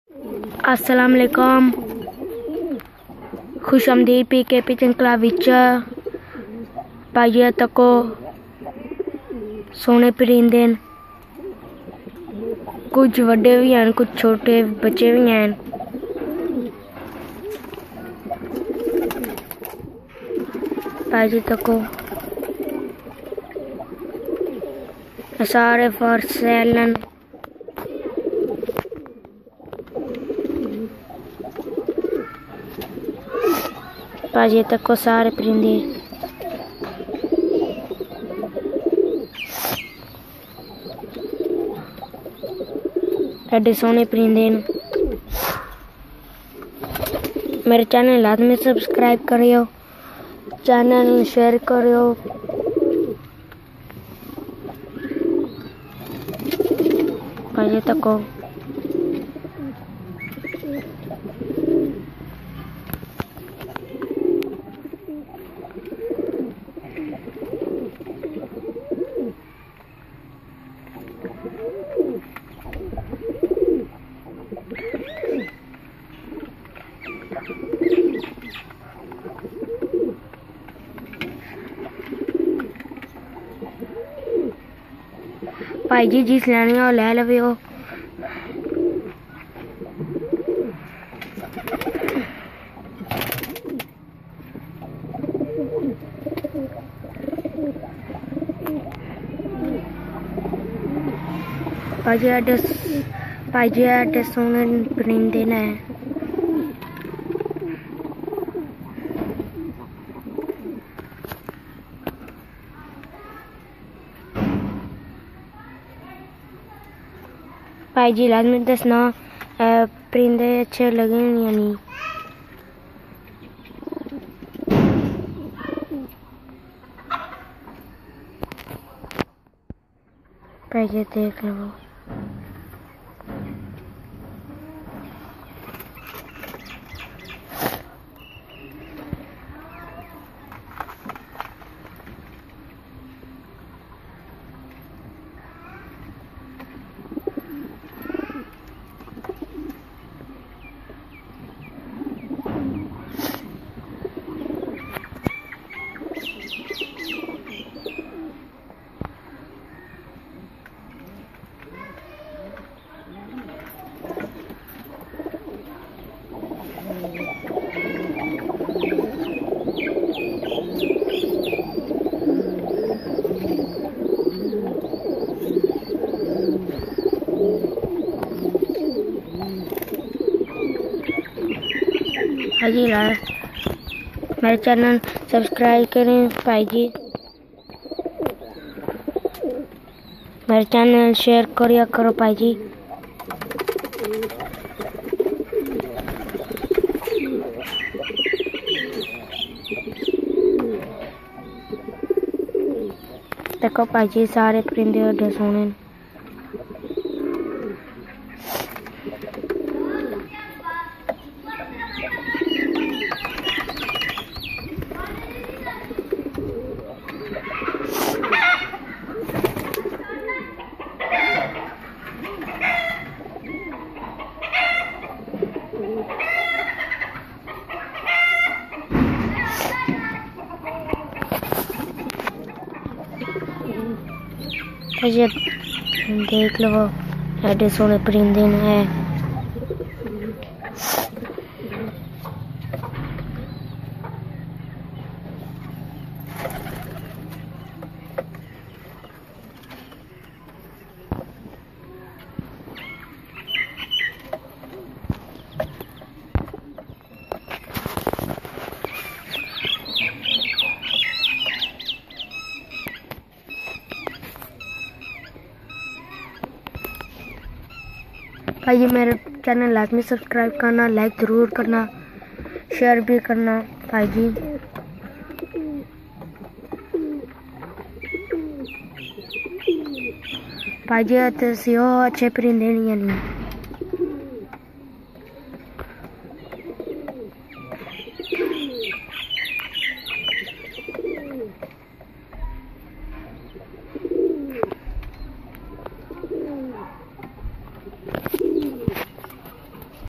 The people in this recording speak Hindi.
अस्सलाम वालेकुम, खुश आमदीद PKP चंकला विच। भाइया तको सोने परिंदे न, कुछ वड्डे भी हैं, कुछ छोटे बच्चे भी हैं। भाई तको सारे फॉर सेल न। भाई तको सारे परिंदे एडे सोने परिंदे न। मेरे चैनल लाजमी सब्सक्राइब करियो, चैनल शेयर करियो। भाई तको भाई जी जिस लैनी हो लै लवेओ। भाई जी एडे सोने परिंदे ने। भाई जी लाजमी दसना परिंदे अच्छे लगे या नहीं। भाई जी देख लो। भाई जी मेरे चैनल सब्सक्राइब करें। भाई जी मेरे चैनल शेयर करिया करो। भाई जी देखो भाई जी सारे परिंदे एडे सोने न। ये देख लो एडे सोने परिंदे ने। भाई मेरे चैनल लाजमी सब्सक्राइब करना, लाइक ज़रूर करना, शेयर भी करना। भाई जी अच्छे परिंदे नहीं।